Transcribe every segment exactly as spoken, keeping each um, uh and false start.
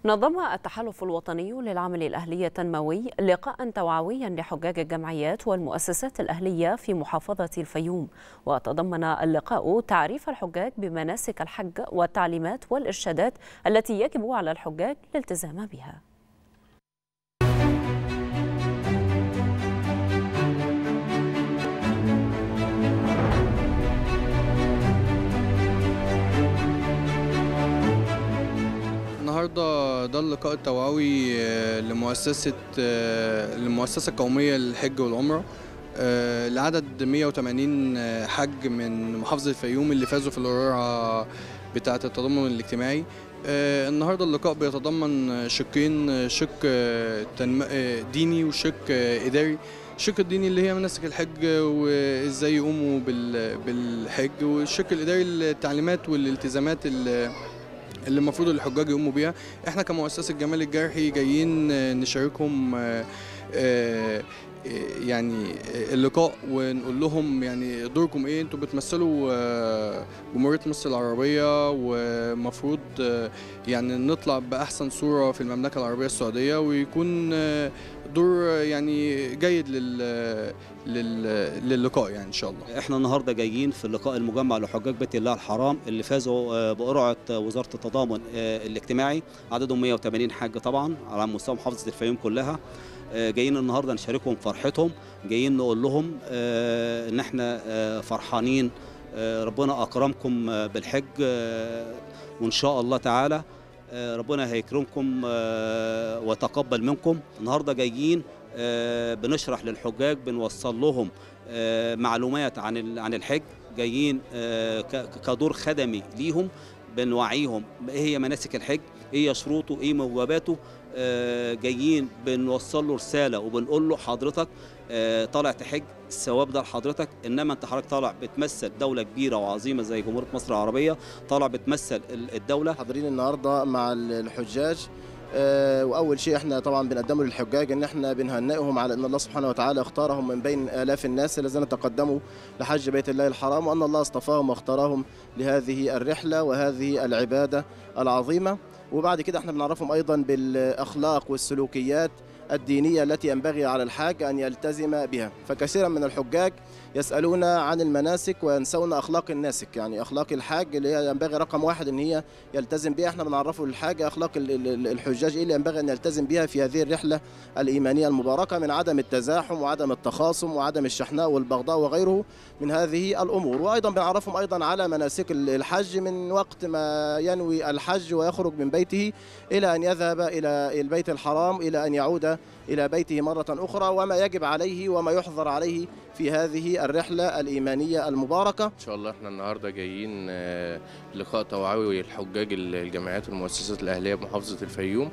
نظم التحالف الوطني للعمل الأهلي التنموي لقاء توعويا لحجاج الجمعيات والمؤسسات الأهلية في محافظة الفيوم، وتضمن اللقاء تعريف الحجاج بمناسك الحج والتعليمات والإرشادات التي يجب على الحجاج الالتزام بها. النهارده ده اللقاء التوعوي لمؤسسة المؤسسة القومية للحج والعمرة لعدد مئة وثمانين حج من محافظة الفيوم اللي فازوا في القرعة بتاعة التضامن الاجتماعي. النهارده اللقاء بيتضمن شقين، شق ديني وشق إداري. الشق الديني اللي هي مناسك الحج وازاي يقوموا بالحج، والشق الإداري التعليمات والالتزامات اللي اللي المفروض الحجاج يقوموا بيها. احنا كمؤسسة جمال الجرحي جايين نشاركهم يعني اللقاء ونقول لهم يعني دوركم ايه. انتوا بتمثلوا جمهورية مصر العربية، ومفروض يعني نطلع بأحسن صورة في المملكة العربية السعودية، ويكون دور يعني جيد لل للقاء يعني ان شاء الله. احنا النهارده جايين في اللقاء المجمع لحجاج بيت الله الحرام اللي فازوا بقرعه وزاره التضامن الاجتماعي، عددهم مئة وثمانين حاج طبعا على مستوى محافظه الفيوم كلها. جايين النهارده نشاركهم فرحتهم، جايين نقول لهم ان احنا فرحانين، ربنا اكرمكم بالحج وان شاء الله تعالى ربنا هيكرمكم وتقبل منكم. النهارده جايين بنشرح للحجاج، بنوصل لهم معلومات عن عن الحج، جايين كدور خدمي ليهم، بنوعيهم ايه هي مناسك الحج، ايه شروطه، ايه موجباته. جايين بنوصل له رساله وبنقول له حضرتك طالع تحج، الثواب ده لحضرتك، انما انت حضرتك طالع بتمثل دوله كبيره وعظيمه زي جمهوريه مصر العربيه، طالع بتمثل الدوله. حاضرين النهارده مع الحجاج، واول شيء احنا طبعا بنقدمه للحجاج ان احنا بنهنئهم على ان الله سبحانه وتعالى اختارهم من بين الاف الناس الذين تقدموا لحج بيت الله الحرام، وان الله اصطفاهم واختارهم لهذه الرحله وهذه العباده العظيمه. وبعد كده احنا بنعرفهم ايضا بالاخلاق والسلوكيات الدينيه التي ينبغي على الحاج ان يلتزم بها. فكثيرا من الحجاج يسالون عن المناسك وينسون اخلاق الناسك، يعني اخلاق الحاج اللي هي ينبغي رقم واحد ان هي يلتزم بها. احنا بنعرفه للحاج اخلاق الحجاج ايه اللي ينبغي ان يلتزم بها في هذه الرحله الايمانيه المباركه، من عدم التزاحم وعدم التخاصم وعدم الشحناء والبغضاء وغيره من هذه الامور. وايضا بنعرفهم ايضا على مناسك الحج من وقت ما ينوي الحج ويخرج من بيته الى ان يذهب الى البيت الحرام، الى ان يعود إلى بيته مرة أخرى، وما يجب عليه وما يحظر عليه في هذه الرحلة الإيمانية المباركة. إن شاء الله إحنا النهاردة جايين لقاء توعوي للحجاج الجمعيات والمؤسسات الأهلية بمحافظة الفيوم،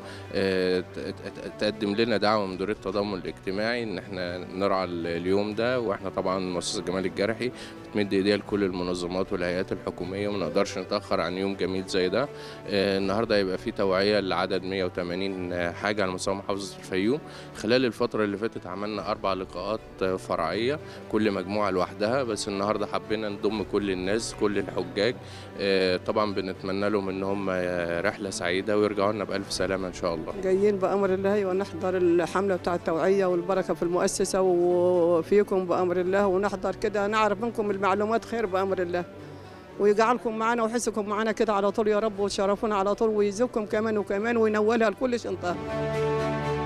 تقدم لنا دعوة من دورية التضامن الاجتماعي إن إحنا نرعى اليوم ده. وإحنا طبعا مؤسسة جمال الجرحي بتمد إيديها لكل المنظمات والهيئات الحكومية، وما نقدرش نتأخر عن يوم جميل زي ده. النهاردة هيبقى في توعية لعدد مئة وثمانين حاجة على مستوى محافظة الفيوم. خلال الفترة اللي فاتت عملنا أربع لقاءات فرعية، كل مجموعة لوحدها، بس النهاردة حبينا نضم كل الناس، كل الحجاج. طبعا بنتمنى لهم إن هم رحلة سعيدة ويرجعوا لنا بألف سلامة إن شاء الله. جايين بأمر الله ونحضر الحملة بتاع التوعية والبركة في المؤسسة وفيكم بأمر الله، ونحضر كده نعرف منكم المعلومات خير بأمر الله، ويجعلكم معنا ويحسكم معنا كده على طول يا رب، وتشرفونا على طول، ويزكم كمان وكمان وينولها لكل شنطة.